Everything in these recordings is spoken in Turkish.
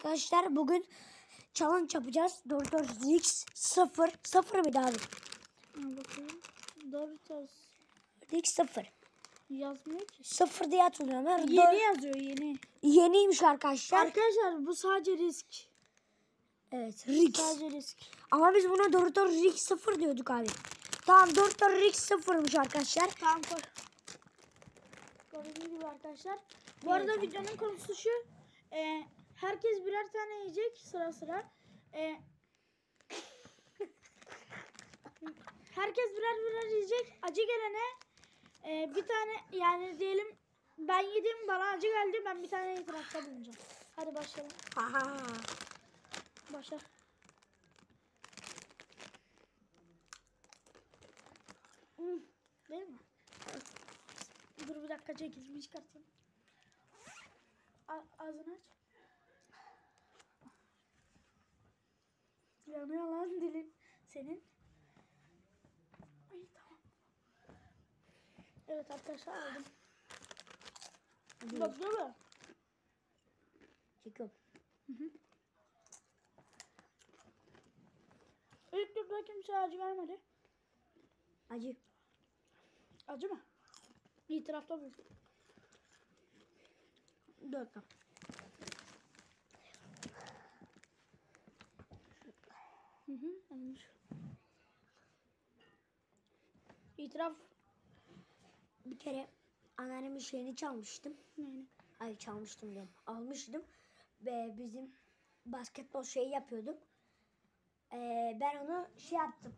Arkadaşlar bugün challenge yapacağız. Doritos Rix 0. 0 mıydı abi? Bakayım. Doritos Rix 0. yazmıyor ki. 0 diye hatırlıyorum. Yeni yazıyor, yeni. Yeniymiş arkadaşlar. Arkadaşlar bu sadece risk. Evet, Rix. Sadece risk. Ama biz buna Doritos Rix 0 diyorduk abi. Tamam, Doritos Rix 0'mış arkadaşlar. Tamam koy. Gördüğünüz gibi arkadaşlar. Bu arada videonun konusu şu. Herkes birer tane yiyecek sıra sıra. Herkes birer yiyecek. Acı gelene bir tane, yani diyelim ben yedim, bana acı geldi, ben bir tane itirafta bulunacağım. Hadi başlayalım. Aha. Başla. Değil mi? Dur bir dakika, ceketimi çıkartayım. Ağzını aç. Yanıyor lan dilin senin. Ay tamam. Evet arkadaşlar, aldım. Bak değil mi? Çekiyorum. İlk turda kimse acı vermedi. Acı. Acı mı? İtirafta bu. 4 dakika. Olmuş. İtiraf. Bir kere anneannemin şeyini çalmıştım. Neyini? Hayır, çalmıştım diyorum. Almıştım. Ve bizim basketbol şeyi yapıyorduk. Ben onu şey yaptım.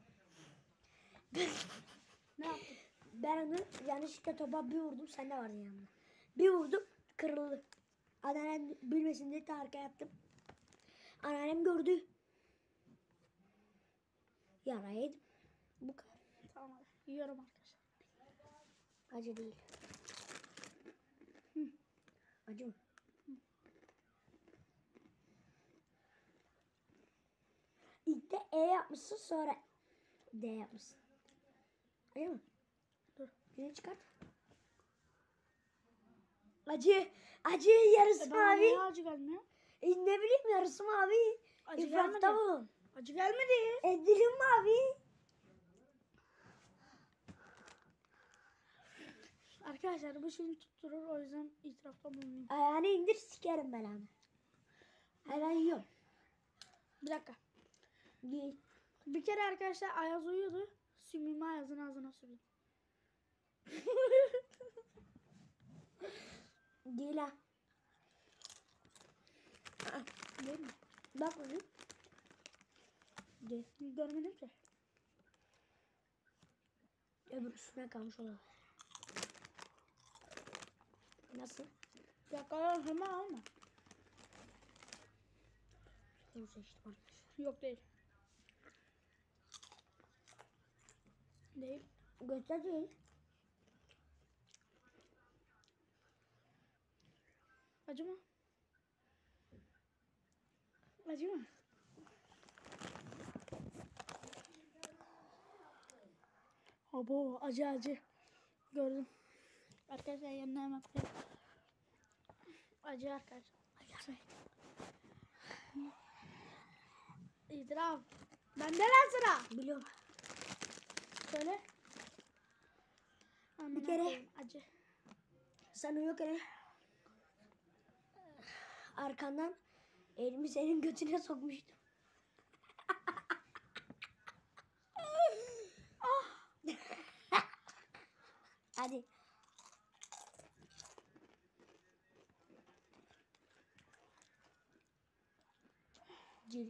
Ne yaptın? Ben onu yanlışlıkla topa bir vurdum. Sen de vardın yanımda. Bir vurdum, kırıldı. Anneannem bilmesin diye de arkaya attım. Anneannem gördü. Yara yedim. Bu kadar. Tamam hadi. Yiyorum arkadaşlar. Acı değil. Acı mı? İlk de E yapmışsın, sonra D yapmışsın. Acı mı? Dur. Yine çıkart. Acı. Acı, yarısı Bana mavi. niye acı gelmiyor? Ne bileyim, yarısı mavi. Acı İfrafta gelmedi. bulun. Acı gelmedi. Dilim mavi. Arkadaşlar bu şeyi tutturur, o yüzden itirafta bulunayım. Ayağını indir, sikerim ben abi. Hemen yiyorum. Bir dakika. Değil. Bir kere arkadaşlar Ayaz uyuyordu. Sümüğümü Ayaz'ın ağzına sürdüm. Değil ha. Değil mi? Bak onu. Değil. Görmedim ki. Öbür üstüne kalmış olan. Nasıl? Bir dakika, hemen alma. Bunu seçtim arkadaşlar. Yok değil. Değil. Göster değil. Acı mı? Acı mı? Abo, acı. Gördüm. Arkadaşlar yanına hemen koyayım. Acı arkadaşlar. İtiraf. Bende lan sıra. Biliyorum. Söyle. Bir kere acı. sen uyurken arkandan elimi senin götüne sokmuştum. Hadi. Cil.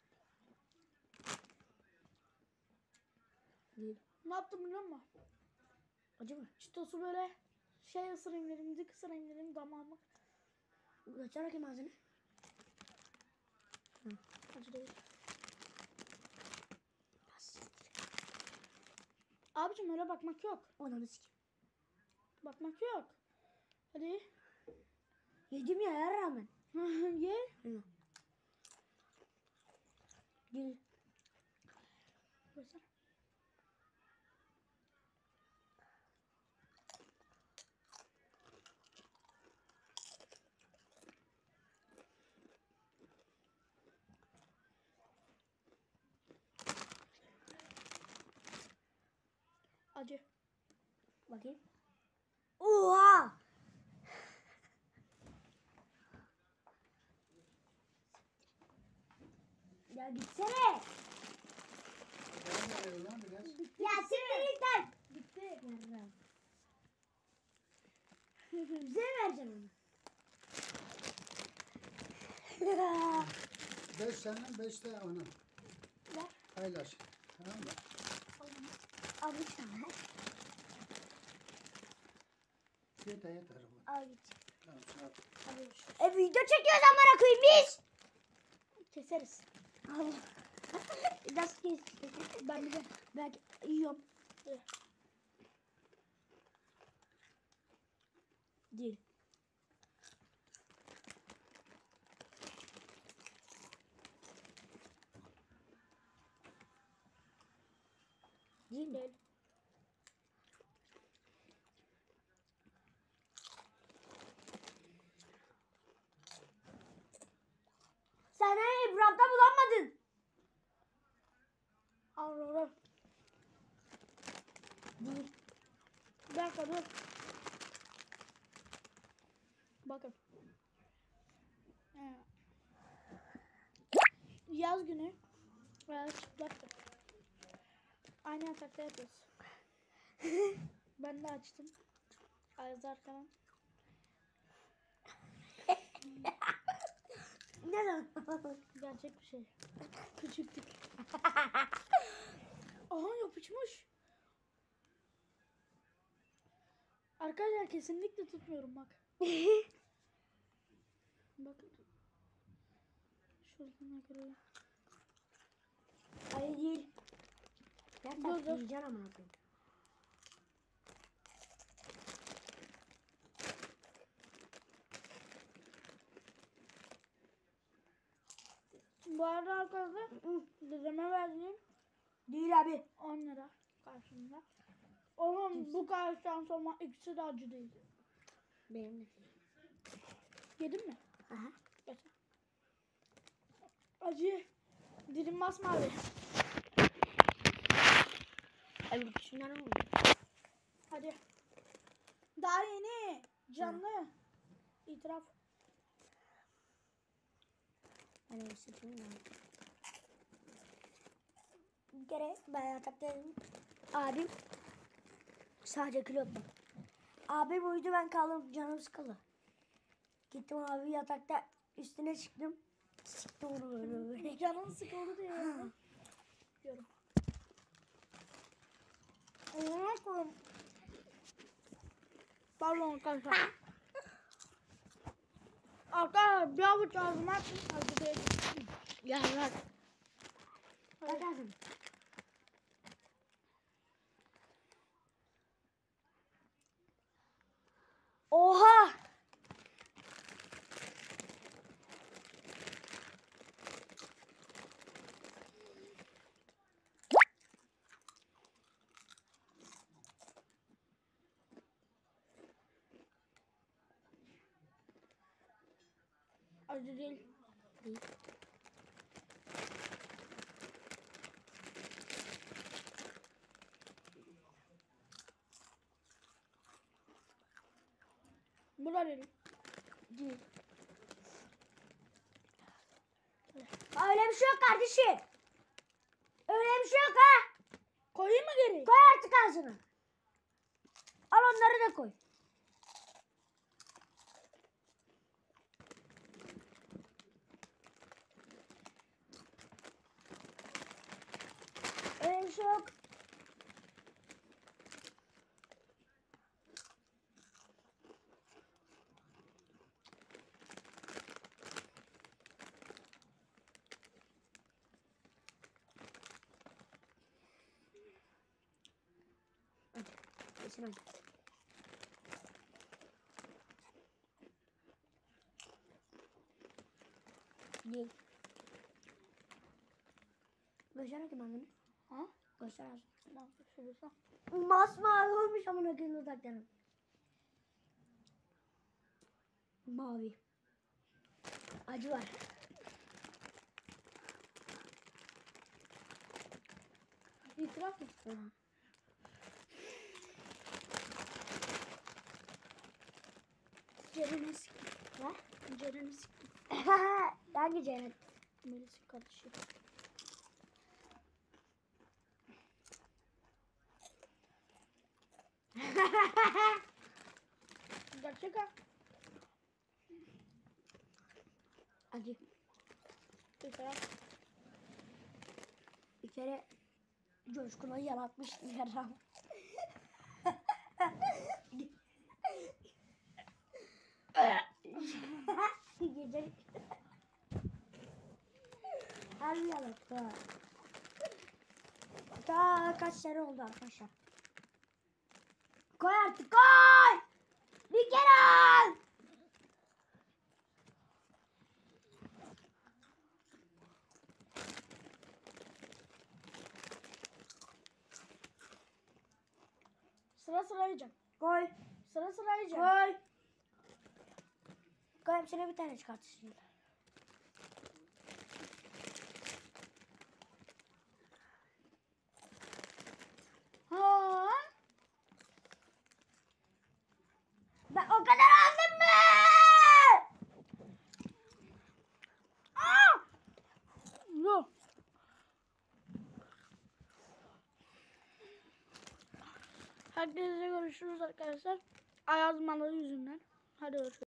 Cil. Ne yaptım biliyor musun? Acı mı? Çitosu böyle şey ısırayım dedim, dik ısırayım dedim damağıma. Göster bakayım ağzını. Acı değil. Abicim öyle bakmak yok. Ananı sikeyim. Bakmak yok. Hadi. Yedim ya, her rağmen. Ye. Hı. Gel. Göster. Acı. Bakayım. Oha! Ya gitsene. Ben de lan biraz. Ya siktir git lan. Bitti. Yarram. Bize vereceğim onu. 5 senin 5 de onun. Ver. Paylaş. Tamam mı? Al git sana. Yeter yeter. ama. Al git. Tamam sağ ol. Video çekiyoruz amına koyayım biz. Keseriz. Allah. Nasıl kes? Ben bir de Belki yiyorum. Değil. Değil mi? değil. Sen hani İbrahim'de bulamadın. Aurora. Değil. Bir dakika dur. Bakın. Yaz günü. Çıplaktım. Aynı yatakta yapıyoruz. Ben de açtım. Ayaz arkadan. Ne zaman? Gerçek bir şey. Küçüktük. Aha yapışmış. Arkadaşlar kesinlikle tutmuyorum bak. Bakın. Şuradan göre. Hayır değil. Ya Dur, sen dur. yiyeceksin amına koyayım. Bu arada arkadaşlar dedeme verdiğim Değil abi. 10 lira karşımda. Oğlum bu karşıdan sonra ikisi de acı değil. Benim de. Yedin mi? Aha. Geç. Acı. Dilim masmavi. Evet şunlar oldu. Hadi. Daha yeni. Canlı. İtiraf. Ben öyle seçeyim ben. Bir kere ben yataktaydım. Abim sadece kilo yaptım. Abim uyudu ben kaldım canım sıkıldı. Gittim abi yatakta üstüne çıktım. Siktim onu böyle. Canın sıkıldı diye. Diyorum. Ona koyayım. Pardon arkadaşlar. Arkadaşlar bir avuç ağzıma atın. Acı değil. Ya bak. Bak ağzım. Oha! Acı değil. Değil. Bu da değil. Değil. Öyle bir şey yok kardeşim. Öyle bir şey yok ha. Koyayım mı geri? Koy artık ağzına. Al onları da koy. Öyle bir şey yok. Kesin hadi. Değil. Göster bakayım ağzını. Ha? Göster ağzını. Bak şurası. Masmavi olmuş amına koyayım dudaklarım. Mavi. Acı var. İtiraf mı? Hı. Ceren'i siktim. Ha? Ceren'i siktim. Hangi Ceren? Melis'in kardeşi. Gerçek ha. Acı. Güzel. Bir kere Coşkun'a yalatmıştım yaram. Gece her yalattı. Daha kaç sene oldu arkadaşlar. Koy artık koy. Bir kere al. Sıra sıra yiyeceğim. Koy. Sıra sıra yiyeceğim. Koy. Koy hepsine bir tane çıkartırsın. Ha. Ben o kadar aldım mı? Yok. Herkese görüşürüz arkadaşlar. Ayaz malı yüzünden. Hadi görüşürüz.